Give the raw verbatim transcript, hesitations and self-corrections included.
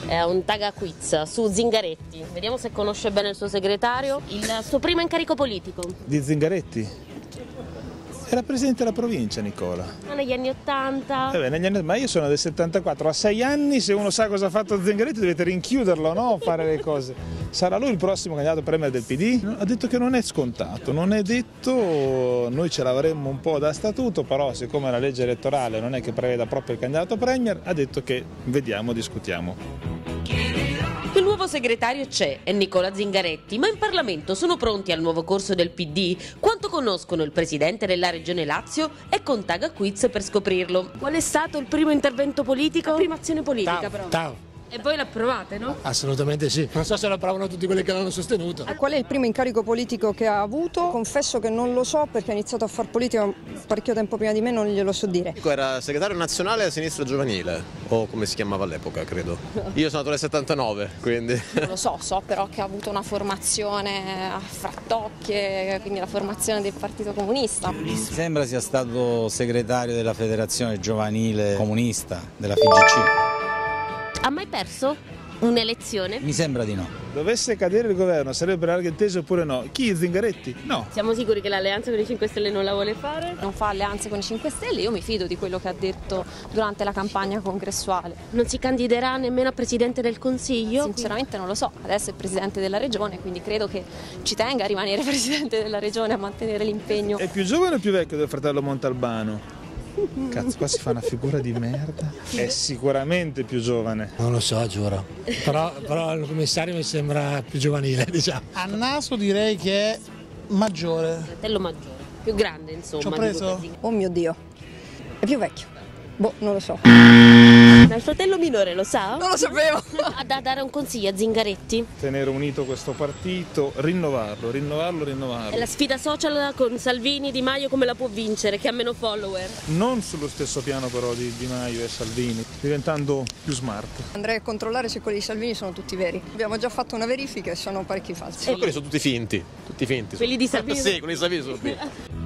È un taga quiz su Zingaretti. Vediamo se conosce bene il suo segretario. Il suo primo incarico politico. Di Zingaretti? Era presidente della provincia, Nicola. Ma negli anni ottanta. Eh beh, negli anni... Ma io sono del settantaquattro, a sei anni, se uno sa cosa ha fatto Zingaretti dovete rinchiuderlo, no? Fare le cose. Sarà lui il prossimo candidato premier del P D? Ha detto che non è scontato, non è detto, noi ce l'avremmo un po' da statuto, però siccome la legge elettorale non è che preveda proprio il candidato premier, ha detto che vediamo, discutiamo. Il nuovo segretario c'è, è Nicola Zingaretti, ma in Parlamento sono pronti al nuovo corso del P D? Quanto conoscono il presidente della regione Lazio? È con Taga Quiz per scoprirlo. Qual è stato il primo intervento politico? La prima azione politica Tau, però. Tau. E voi l'approvate, no? Assolutamente sì. Non so se lo approvano tutti quelli che l'hanno sostenuto. Qual è il primo incarico politico che ha avuto? Confesso che non lo so perché ha iniziato a fare politica parecchio tempo prima di me, non glielo so dire. Era segretario nazionale a Sinistra Giovanile, o come si chiamava all'epoca, credo. Io sono nato nel settantanove, quindi... Non lo so, so però che ha avuto una formazione a Frattocchie, quindi la formazione del Partito Comunista. Sembra sia stato segretario della Federazione Giovanile Comunista, della F G C. Ha mai perso un'elezione? Mi sembra di no. Dovesse cadere il governo, sarebbe per larga intesa oppure no? Chi? Zingaretti? No. Siamo sicuri che l'alleanza con i cinque Stelle non la vuole fare? Non fa alleanze con i cinque Stelle, io mi fido di quello che ha detto durante la campagna congressuale. Non si candiderà nemmeno a Presidente del Consiglio? Sinceramente non lo so, adesso è Presidente della Regione, quindi credo che ci tenga a rimanere Presidente della Regione, a mantenere l'impegno. È più giovane o più vecchio del fratello Montalbano? Cazzo, qua si fa una figura di merda. È sicuramente più giovane. Non lo so, giuro. Però, però il commissario mi sembra più giovanile, diciamo. A naso direi che è maggiore. Fratello maggiore, più grande insomma. Ci ho preso? Oh mio Dio, è più vecchio. Boh, non lo so. Ma il fratello minore lo sa? Non lo sapevo. Ha da dare un consiglio a Zingaretti? Tenere unito questo partito, rinnovarlo, rinnovarlo, E rinnovarlo. la sfida social con Salvini, Di Maio come la può vincere? Che ha meno follower? Non sullo stesso piano però di Di Maio e Salvini, diventando più smart. Andrei a controllare se quelli di Salvini sono tutti veri. Abbiamo già fatto una verifica e sono parecchi falsi. Ma quelli sono tutti finti, tutti finti. Quelli di Salvini? Sì, quelli di Salvini sono finti.